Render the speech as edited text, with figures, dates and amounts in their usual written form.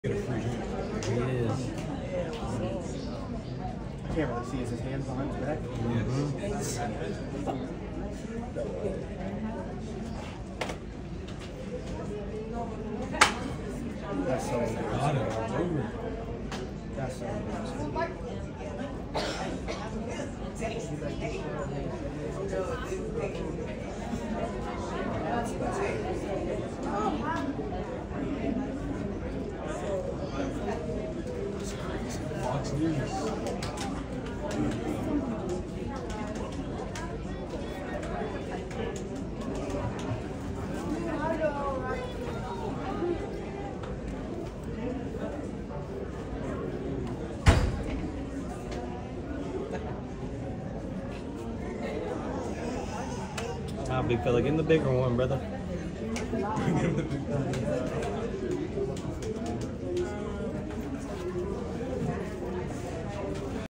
Get a free drink. He is. I can't really see. Is his hands behind his back? Yes. That's so embarrassing. Got it. It's over. That's so embarrassing. Fox News. Ah, big fella, get in the bigger one, brother. Give him the big